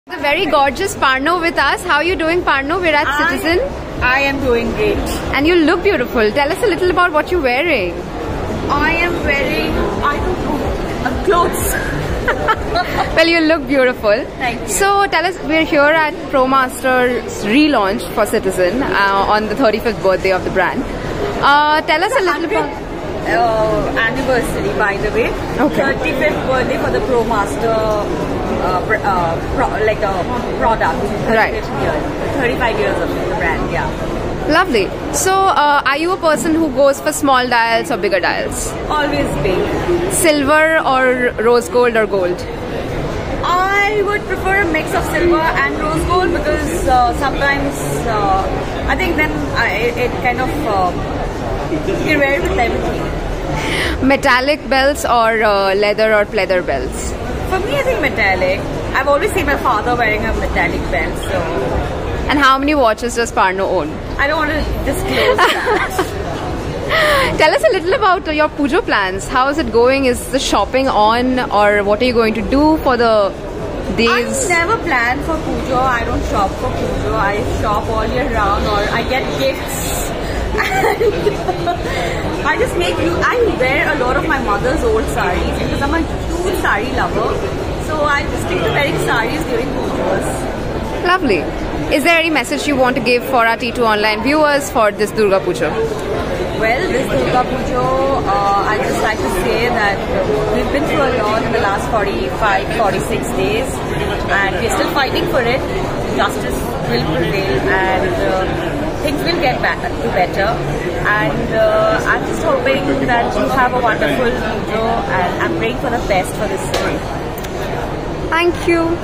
The very gorgeous Parno with us. How are you doing, Parno? We're at Citizen. I am doing great. And you look beautiful. Tell us a little about what you're wearing. I am wearing, I don't know, clothes. Well, you look beautiful. Thank you. So tell us, we're here at ProMaster's relaunch for Citizen on the 35th birthday of the brand. Tell us a little about... anniversary, by the way. Okay. 35th birthday for the ProMaster product. 35th Right. year, 35 years of the brand, yeah. Lovely. So are you a person who goes for small dials or bigger dials? Always big. Silver or rose gold or gold? I would prefer a mix of silver and rose gold because sometimes I think then it kind of you wear it with everything. Metallic bells or leather or pleather bells? For me, I think metallic. I've always seen my father wearing a metallic belt, so... And how many watches does Parno own? I don't want to disclose that. Tell us a little about your Pujo plans. How is it going? Is the shopping on, or what are you going to do for the days? I never plan for Pujo. I don't shop for Pujo. I shop all year round, or I get gifts. I just make you. I wear a lot of my mother's old saris because I'm a huge sari lover. So I just stick to wearing saris during Pujos. Lovely. Is there any message you want to give for our T2 online viewers for this Durga Puja? Well, this Durga Puja, I just like to say that we've been through a lot in the last 45, 46 days, and we're still fighting for it. Justice will prevail, and things will get back to better. And I'm just hoping that you have a wonderful Puja, and I'm praying for the best for this city. Thank you.